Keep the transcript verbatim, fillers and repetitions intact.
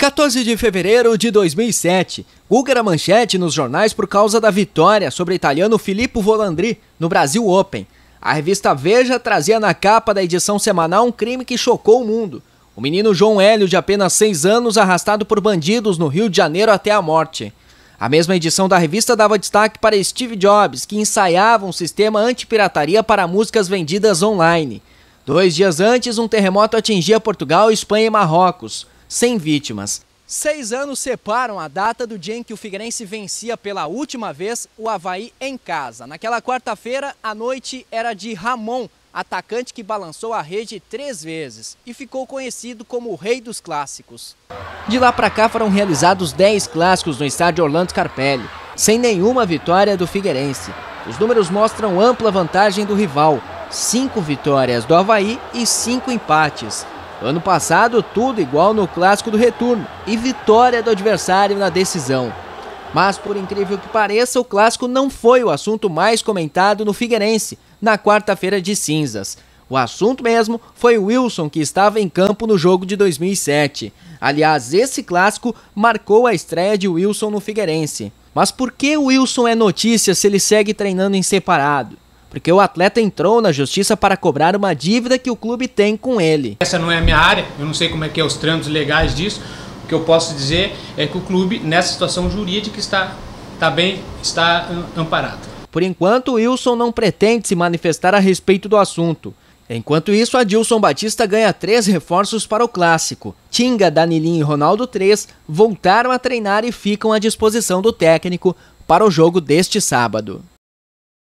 quatorze de fevereiro de dois mil e sete, Guga era manchete nos jornais por causa da vitória sobre o italiano Filippo Volandri no Brasil Open. A revista Veja trazia na capa da edição semanal um crime que chocou o mundo. O menino João Hélio, de apenas seis anos, arrastado por bandidos no Rio de Janeiro até a morte. A mesma edição da revista dava destaque para Steve Jobs, que ensaiava um sistema antipirataria para músicas vendidas online. Dois dias antes, um terremoto atingia Portugal, Espanha e Marrocos, sem vítimas. Seis anos separam a data do dia em que o Figueirense vencia pela última vez o Avaí em casa. Naquela quarta-feira, a noite era de Ramon, atacante que balançou a rede três vezes e ficou conhecido como o rei dos clássicos. De lá para cá foram realizados dez clássicos no estádio Orlando Scarpelli, sem nenhuma vitória do Figueirense. Os números mostram ampla vantagem do rival, cinco vitórias do Avaí e cinco empates. No ano passado, tudo igual no clássico do retorno e vitória do adversário na decisão. Mas, por incrível que pareça, o clássico não foi o assunto mais comentado no Figueirense na quarta-feira de cinzas. O assunto mesmo foi o Wilson, que estava em campo no jogo de dois mil e sete. Aliás, esse clássico marcou a estreia de Wilson no Figueirense. Mas por que o Wilson é notícia se ele segue treinando em separado? Porque o atleta entrou na justiça para cobrar uma dívida que o clube tem com ele. Essa não é a minha área, eu não sei como é que é os trâmites legais disso. O que eu posso dizer é que o clube, nessa situação jurídica, está, está bem, está amparado. Por enquanto, o Wilson não pretende se manifestar a respeito do assunto. Enquanto isso, Adilson Batista ganha três reforços para o clássico. Tinga, Danilinho e Ronaldo três voltaram a treinar e ficam à disposição do técnico para o jogo deste sábado.